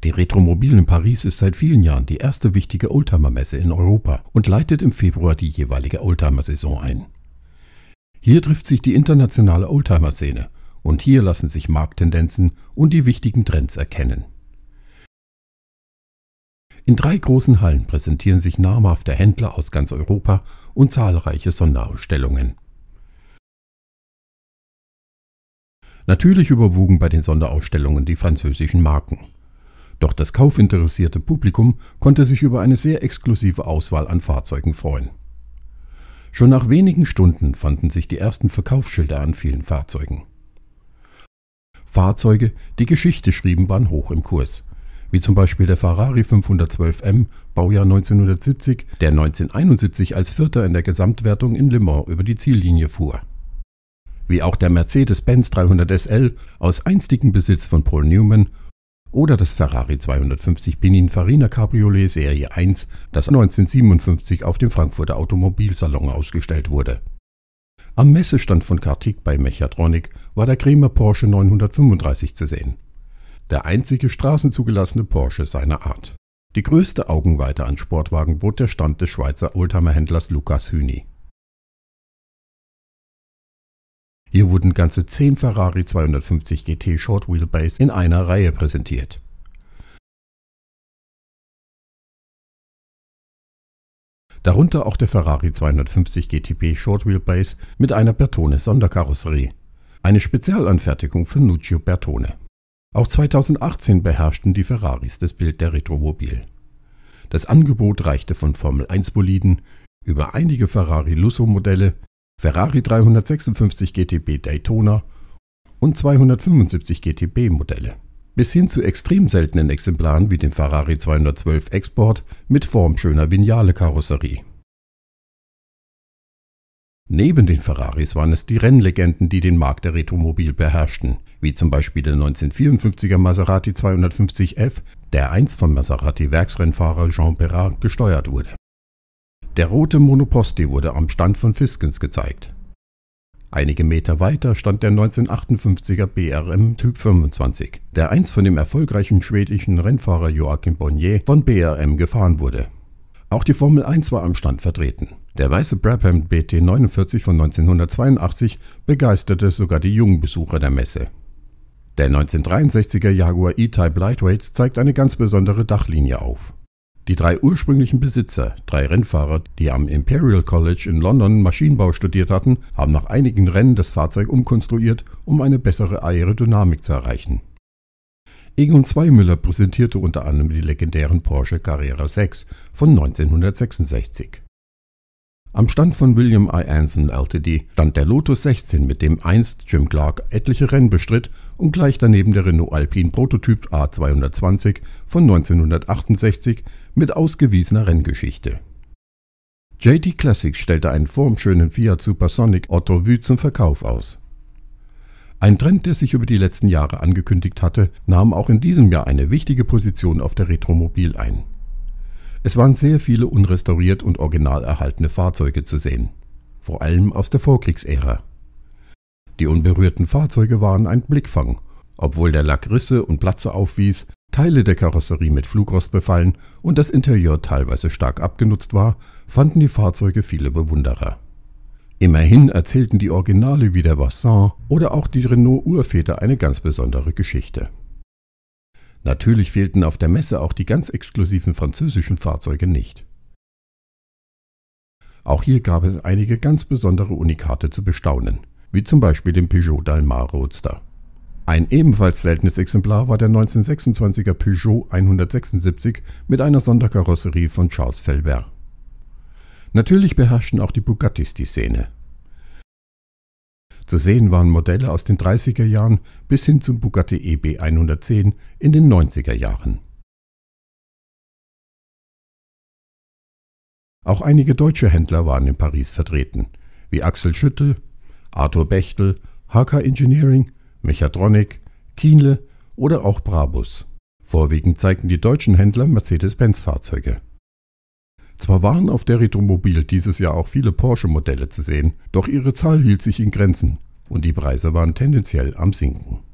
Die Retromobil in Paris ist seit vielen Jahren die erste wichtige Oldtimer-Messe in Europa und leitet im Februar die jeweilige Oldtimer-Saison ein. Hier trifft sich die internationale Oldtimer-Szene und hier lassen sich Markttendenzen und die wichtigen Trends erkennen. In 3 großen Hallen präsentieren sich namhafte Händler aus ganz Europa und zahlreiche Sonderausstellungen. Natürlich überwogen bei den Sonderausstellungen die französischen Marken. Doch das kaufinteressierte Publikum konnte sich über eine sehr exklusive Auswahl an Fahrzeugen freuen. Schon nach wenigen Stunden fanden sich die ersten Verkaufsschilder an vielen Fahrzeugen. Fahrzeuge, die Geschichte schrieben, waren hoch im Kurs, wie zum Beispiel der Ferrari 512M, Baujahr 1970, der 1971 als Vierter in der Gesamtwertung in Le Mans über die Ziellinie fuhr. Wie auch der Mercedes-Benz 300 SL aus einstigem Besitz von Paul Newman oder das Ferrari 250 Pininfarina Cabriolet Serie 1, das 1957 auf dem Frankfurter Automobilsalon ausgestellt wurde. Am Messestand von Kartik bei Mechatronic war der Kremer Porsche 935 zu sehen. Der einzige straßenzugelassene Porsche seiner Art. Die größte Augenweite an Sportwagen bot der Stand des Schweizer Oldtimer-Händlers Lukas Hüni. Hier wurden ganze 10 Ferrari 250 GT Short Wheelbase in einer Reihe präsentiert. Darunter auch der Ferrari 250 GTB Short Wheelbase mit einer Bertone Sonderkarosserie, eine Spezialanfertigung von Nuccio Bertone. Auch 2018 beherrschten die Ferraris das Bild der Retromobil. Das Angebot reichte von Formel-1-Boliden über einige Ferrari Lusso-Modelle, Ferrari 356 GTB Daytona und 275 GTB Modelle, bis hin zu extrem seltenen Exemplaren wie dem Ferrari 212 Export mit formschöner Vignale-Karosserie. Neben den Ferraris waren es die Rennlegenden, die den Markt der Retromobil beherrschten, wie zum Beispiel der 1954er Maserati 250F, der einst vom Maserati-Werksrennfahrer Jean Perrat gesteuert wurde. Der rote Monoposti wurde am Stand von Fiskens gezeigt. Einige Meter weiter stand der 1958er BRM Typ 25, der einst von dem erfolgreichen schwedischen Rennfahrer Joachim Bonnier von BRM gefahren wurde. Auch die Formel 1 war am Stand vertreten. Der weiße Brabham BT49 von 1982 begeisterte sogar die jungen Besucher der Messe. Der 1963er Jaguar E-Type Lightweight zeigt eine ganz besondere Dachlinie auf. Die 3 ursprünglichen Besitzer, 3 Rennfahrer, die am Imperial College in London Maschinenbau studiert hatten, haben nach einigen Rennen das Fahrzeug umkonstruiert, um eine bessere Aerodynamik zu erreichen. Egon Zweimüller präsentierte unter anderem die legendären Porsche Carrera 6 von 1966. Am Stand von William I. Anson Ltd. stand der Lotus 16, mit dem einst Jim Clark etliche Rennen bestritt, und gleich daneben der Renault Alpine Prototyp A220 von 1968 mit ausgewiesener Renngeschichte. JD Classics stellte einen formschönen Fiat Supersonic Otto Vue zum Verkauf aus. Ein Trend, der sich über die letzten Jahre angekündigt hatte, nahm auch in diesem Jahr eine wichtige Position auf der Retromobil ein. Es waren sehr viele unrestauriert und original erhaltene Fahrzeuge zu sehen, vor allem aus der Vorkriegsära. Die unberührten Fahrzeuge waren ein Blickfang, obwohl der Lack Risse und Platze aufwies, Teile der Karosserie mit Flugrost befallen und das Interieur teilweise stark abgenutzt war, fanden die Fahrzeuge viele Bewunderer. Immerhin erzählten die Originale wie der Vassin oder auch die Renault Urväter eine ganz besondere Geschichte. Natürlich fehlten auf der Messe auch die ganz exklusiven französischen Fahrzeuge nicht. Auch hier gab es einige ganz besondere Unikate zu bestaunen, wie zum Beispiel den Peugeot Dalmar Roadster. Ein ebenfalls seltenes Exemplar war der 1926er Peugeot 176 mit einer Sonderkarosserie von Charles Felbert. Natürlich beherrschten auch die Bugattis die Szene. Zu sehen waren Modelle aus den 30er Jahren bis hin zum Bugatti EB 110 in den 90er Jahren. Auch einige deutsche Händler waren in Paris vertreten, wie Axel Schütte, Arthur Bechtel, HK Engineering, Mechatronic, Kienle oder auch Brabus. Vorwiegend zeigten die deutschen Händler Mercedes-Benz-Fahrzeuge. Zwar waren auf der Retromobil dieses Jahr auch viele Porsche-Modelle zu sehen, doch ihre Zahl hielt sich in Grenzen und die Preise waren tendenziell am Sinken.